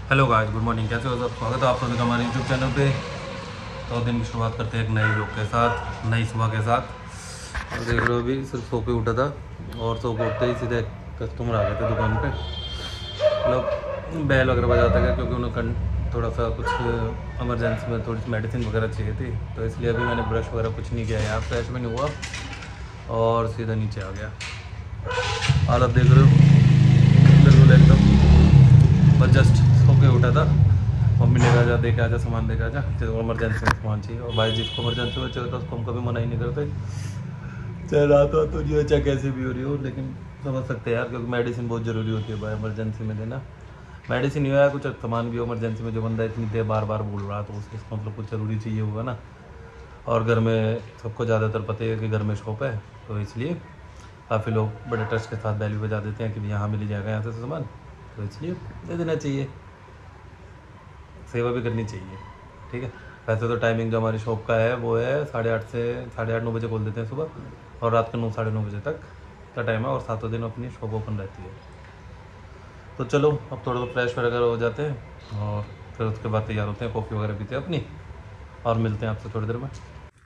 Hello guys, good morning. कैसे हो सब? स्वागत है आप सभी का हमारे यूट्यूब चैनल पे। तो दिन की शुरुआत करते हैं एक नए लोग के साथ, नई सुबह के साथ। और देख रहे हो अभी सिर्फ सो के उठा था और सो के उठते ही सीधे कस्टमर आ गए थे दुकान पे। मतलब बैल वगैरह बजाता गया क्योंकि उन्हें थोड़ा सा कुछ इमरजेंसी में थोड़ी सी मेडिसिन वगैरह चाहिए थी, तो इसलिए अभी मैंने ब्रश वगैरह कुछ नहीं किया यार, फ्रेश भी नहीं हुआ और सीधा नीचे आ गया। हालत देख रहे हो बिल्कुल एकदम, बस जस्ट सो के उठा था। मम्मी ने कहा जा देखे आजा, सामान देखे आजा, जिसको इमरजेंसी में सामान चाहिए। और भाई जिसको इमरजेंसी में चाहिए था उसको हम कभी मना ही नहीं करते, चाहे रात हो तो नहीं हो, चाहे कैसे भी हो रही हो। लेकिन समझ सकते हैं यार, क्योंकि मेडिसिन बहुत ज़रूरी होती है भाई इमरजेंसी में देना। मेडिसिन ही हो या कुछ सामान भी हो इमरजेंसी में, जो बंदा इतनी देर बार बार बोल रहा तो उसको मतलब कुछ ज़रूरी चाहिए होगा ना। और घर में सबको ज़्यादातर पता है कि घर में शॉप है, तो इसलिए काफ़ी लोग बड़े ट्रस्ट के साथ वैल्यू बजा देते हैं कि यहाँ मिल जाएगा यहाँ से सामान, तो इसलिए दे देना चाहिए, सेवा भी करनी चाहिए। ठीक है। वैसे तो टाइमिंग जो हमारी शॉप का है वो है 8:30 से 8:30-9 बजे खोल देते हैं सुबह, और रात के 9-9:30 बजे तक का टाइम है, और 7 दिन अपनी शॉप ओपन रहती है। तो चलो अब थोड़ा सा फ्रेश वगैरह हो जाते हैं और फिर उसके बाद तैयार होते हैं, कॉफ़ी वगैरह पीते हैं अपनी, और मिलते हैं आपसे थोड़ी देर में।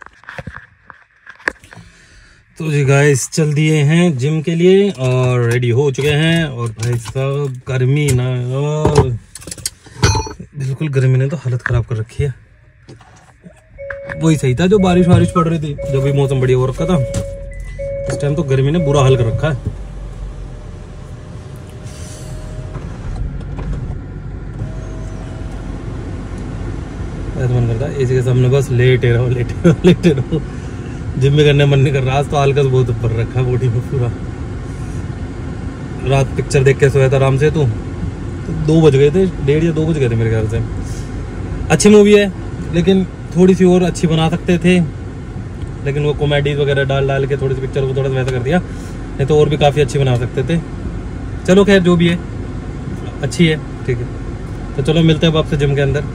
तो जी गाइस चल दिए हैं जिम के लिए और रेडी हो चुके हैं। और भाई साहब गर्मी ना, और बिल्कुल गर्मी ने तो हालत खराब कर रखी है। वही सही था जो बारिश वारिश पड़ रही थी, जब भी मौसम बढ़िया हो रखा था। इस टाइम तो गर्मी ने बुरा हाल कर रखा है। ऐसा मन करता है एसी के सामने बस लेटे रहो लेटे रहो लेटे रहो। जिम में करने मन नहीं कर रहा। आज तो आलकस बहुत ऊपर रखा है बॉडी में पूरा। रात पिक्चर देख के सोया था आराम से, तो 2 बज गए थे, 1:30 या 2 बज गए थे मेरे ख्याल से। अच्छी मूवी है लेकिन थोड़ी सी और अच्छी बना सकते थे, लेकिन वो कॉमेडी वगैरह डाल के थोड़ी सी पिक्चर को थोड़ा सा वैसा कर दिया, नहीं तो और भी काफ़ी अच्छी बना सकते थे। चलो खैर जो भी है अच्छी है, ठीक है। तो चलो मिलते हैं अब आपसे जिम के अंदर।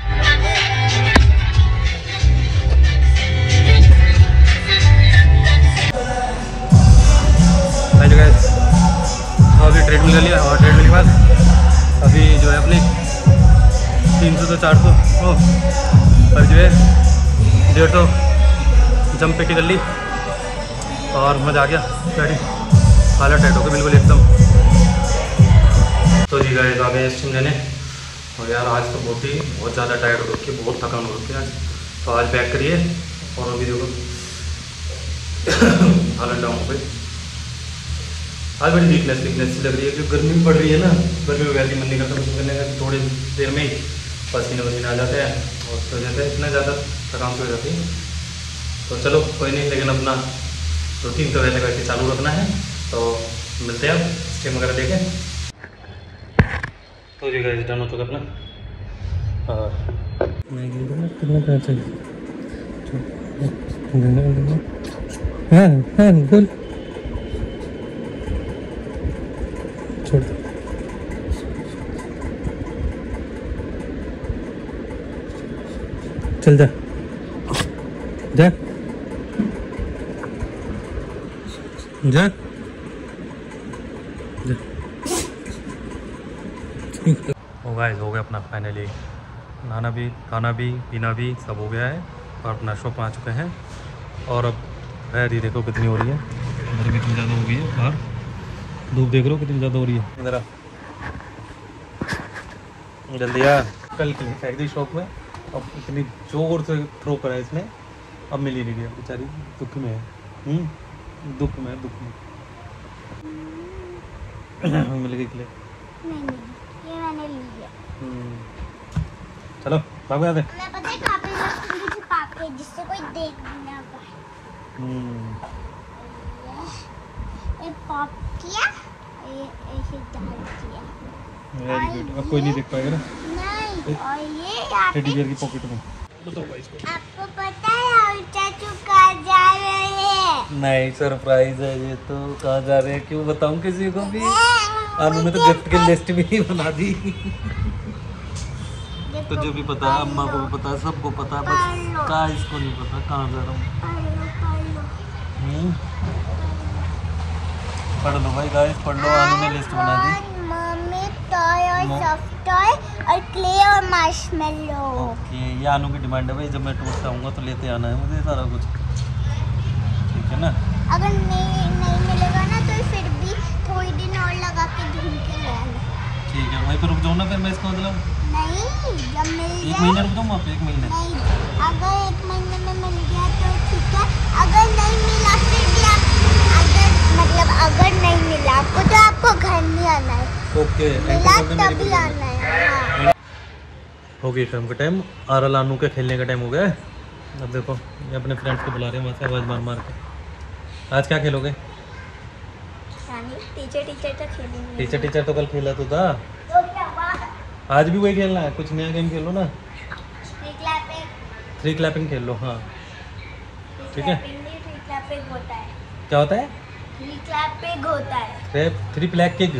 अभी ट्रेडमिल ले लिया, और ट्रेडमिल के बाद अभी जो है अपनी 300 से 400 और जो है 150 जंप पेटी कर ली, और मज़ा आ गया। हालत टाइट हो गई बिल्कुल एकदम। तो जी गाइस आ गए स्टीम लेने, और यार आज तो बहुत ज़्यादा टाइट हो रखी है, बहुत थकान हो रखी है आज। तो आज पैक करिए, और अभी देखो हालत डाउन हो गई। आज बड़ी वीकनेस सी लग रही है, क्योंकि गर्मी भी पड़ रही है ना। गर्मी में वैसे मन नहीं करता कुछ करने का, थोड़ी देर में ही पसीने आ जाते हैं, और उस वजह से इतना ज़्यादा थकान हो जाती है। तो चलो कोई नहीं, लेकिन अपना रूटीन तो वैसे चालू रखना है। तो मिलते हैं अब स्टीम वगैरह देखें। तो जी गाइस डन हो चुका अपना, और बोल छोड़ दो। चल जा जा जा जा। हो गाइस हो गया अपना फाइनली, नहाना भी खाना भी पीना भी सब हो गया है, और अपना शॉप में आ चुके हैं। और अब खैर ही देखो कितनी हो रही है, गर्मी कितनी ज़्यादा हो गई है बाहर, धूप देख रहे हो कितनी ज़्यादा हो रही है। ज़रा जल्दी यार, कल की फेंक दी शॉप में, अब इतनी जोर से थ्रो करा है इसने, अब मिल ही नहीं गया, बेचारी दुख में है। दुख में मिल गई क्ले। ये मैंने ली है। चलो भाग जाते। मैं पता है कहाँ पे रखूंगी, छुपा के, जिससे कोई देख ना पाए। ये पॉप किया, ये ऐसे डाल दिया। Very good. अब कोई नहीं देख पाएगा ना। नहीं, और ये यहाँ पे टेडी बियर की पॉकेट में। आपको पता है और चाचू कहाँ जा रहे हैं? नहीं सरप्राइज है ये तो। कहाँ जा रहे हैं क्यों बताऊं किसी को भी? अनु ने तो गिफ्ट की लिस्ट भी बना दी। तुझे भी पता है, अम्मा को भी पता है, सबको पता है, बस कहाँ इसको नहीं पता कहाँ जा रहा हूँ। पढ़ लो भाई गाइस, पढ़ लो। अनु ने लिस्ट बना दी। मम्मी टॉय और सॉफ्ट टॉय और क्ले और मार्शमेलो। ओके, ये आनू की डिमांड है भाई, जब मैं टूर से आऊँगा तो लेते आना है मुझे सारा कुछ, ठीक है ना। अगर नहीं मिलेगा ना तो फिर भी थोड़ी दिन और लगा के ढूंढ के ले आना। ठीक है, वहीं पे रुक जाऊँ ना फिर मैं, इसका मतलब नहीं, जब मिल एक जाए। महीना रुक जाऊँ वहाँ पे, 1 महीने। नहीं, अगर 1 महीने में मिल गया तो ठीक है, अगर नहीं मिला फिर भी आप अगर नहीं मिला आपको तो आपको घर नहीं आना है। ओके, मिला तभी आना है। हाँ। हो गई शाम का टाइम, आरल आनू के खेलने का टाइम हो गया है। अब देखो ये अपने फ्रेंड्स को बुला रहे हैं वहाँ से आवाज़ मार मार के। आज क्या खेलोगे? टीचर तो खेलेंगे। टीचर तो कल खेला तो था, आज भी वही खेलना है, कुछ नया गेम खेलो ना। 3 क्लैपिंग खेल लो। हाँ ठीक है। 3 क्लैपिंग होता है। क्या होता है? 3 क्लैपिंग होता है। 3 प्लैक किक।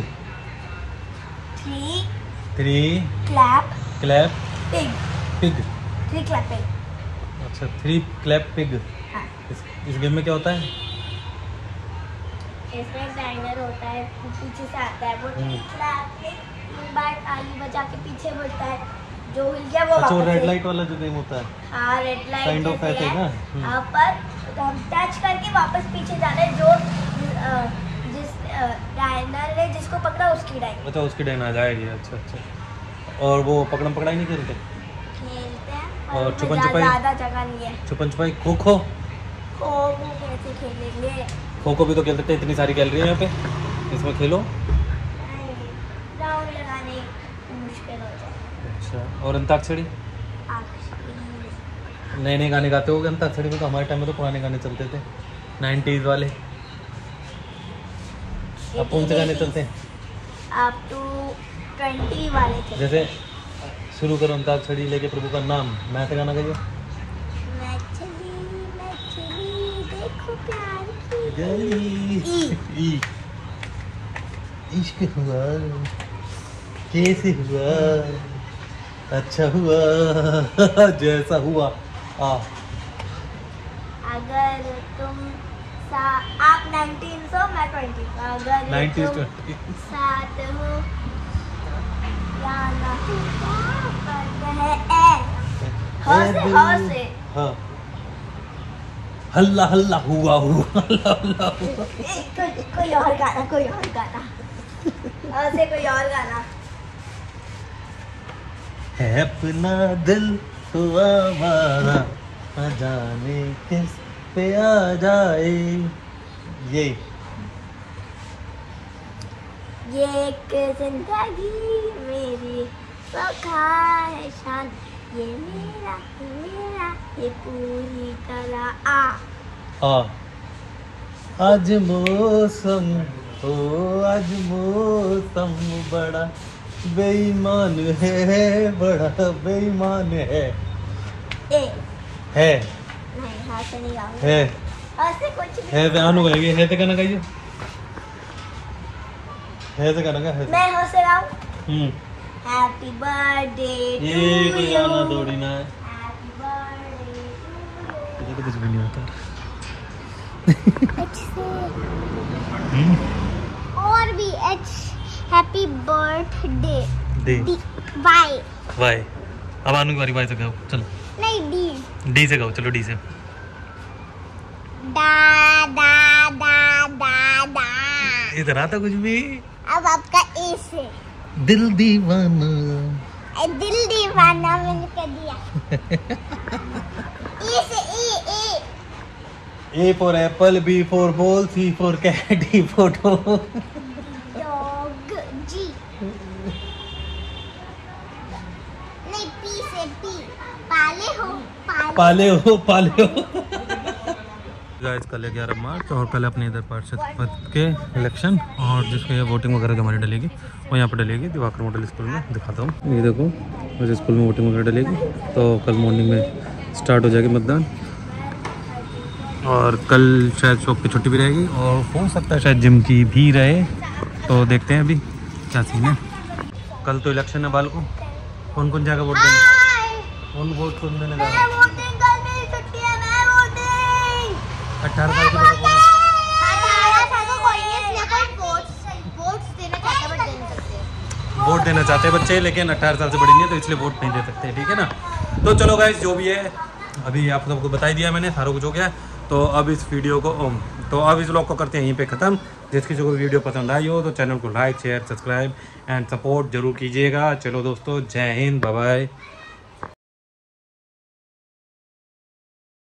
3 क्लैप पिग। 3 क्लैपिंग। अच्छा, 3 क्लैप पिग। हाँ। इस गेम में क्या होता है? इसमें डाइनर होता है, पीछे से आता है वो 3 क्लैपिंग, 3 बार ताली बजा के पीछे बढ़ता है, जो हिल गया वो अच्छा, वापस रेड से- लाइट वाला जो गेम होता है। हाँ, रेड लाइट Kind of ऐसे ही ना? यहाँ पर तो हम टच करके वापस पीछे जाना है, जो जिस डायनर ने जिसको पकड़ा उसकी डाइन। अच्छा, उसकी डाइन आ जाएगी। अच्छा। और वो पकड़म पकड़ाई नहीं खेलते? खेलते हैं और पर छुपन मजा छुपाई? ज्यादा जगह नहीं है। छुपन छुपाई, खो खो कैसे खेलेंगे? खो खो भी तो खेल सकते हैं, इतनी सारी गैलरी है यहाँ पे, इसमें खेलो। राउंड लगाने मुश्किल हो जाए। अच्छा, और अंताक्षरी? नए नए गाने गाते हो अंताक्षरी में? तो हमारे टाइम में तो पुराने गाने चलते थे, 90s वाले। अब कौन से गाने चलते हैं? आप तो 20 वाले चले। जैसे शुरू करो अंताक्षरी लेके प्रभु का नाम, मैं से गाना गाइए। मैं चली देखो प्यार की गली इश्क हुआ कैसे हुआ, अच्छा हुआ जैसा हुआ। अगर तुम आप 1900 मैं 20, अगर 90s तुम 20 साथ हो या ना हो पर है से हाँ, हल्ला हल्ला हुआ हल्ला हल्ला हुआ। कोई और गाना ऐसे कोई और गाना। है अपना दिल हुआ हमारा, न जाने किस पे आ जाए। ये एक जिंदगी मेरी तो ख्वाहिशान, ये मेरा ये पूरी तरह आज मौसम आज मौसम बड़ा बेईमान है, बड़ा बेईमान है। नहीं, हाथ से नहीं गाऊंगा। है ऐसे कुछ भी है तो आनू गाएगी, है तो गाना गाइए, है तो गाना गा, है तो। मैं हो से गाऊं। हैप्पी बर्थडे ये टू कोई यू, गाना थोड़ी ना है, हैप्पी बर्थडे ये तो कुछ भी नहीं होता। और भी H happy birthday D Y Y. अब आनू की बारी, वाई से गाओ चलो। नहीं डी से गाओ, चलो डी से। दा दा दा दा दा। इधर आता कुछ भी। अब आपका ए से दिल दीवाना, दिल दीवाना मैंने कर दिया। ए से A for apple, B for ball, C for cat, D for dog। Dog ji. नहीं पी से पी, पाले हो पाले हो। गाइस कल 11 मार्च और कल अपने इधर पार्षद पद के इलेक्शन, और जिसको ये वोटिंग वगैरह हमारी डलेगी वो यहाँ पर डलेगी दिवाकर मॉडल स्कूल में। दिखाता हूँ, ये देखो मुझे स्कूल में वोटिंग वगैरह डलेगी, तो कल मॉर्निंग में स्टार्ट हो जाएगी मतदान, और कल शायद शॉप की छुट्टी भी रहेगी, और हो सकता है शायद जिम की भी रहे, तो देखते हैं अभी क्या सीन है। कल तो इलेक्शन है बाल को, कौन कौन जाएगा वोट देने? कौन वोट कौन देने जाएगा? 18 तारीख को वोट देना चाहते हैं बच्चे, लेकिन 18 साल से बड़ी नहीं है तो इसलिए वोट नहीं दे सकते, ठीक है ना। तो चलो गाइस, जो भी है अभी आप सबको बता ही दिया मैंने, सारा कुछ हो गया। तो अब इस वीडियो को तो अब इस व्लॉग को करते हैं यहीं पे ख़त्म। जिस किसी को वीडियो पसंद आई हो तो चैनल को like share subscribe and support जरूर कीजिएगा। चलो दोस्तों, जय हिंद, बाय बाय।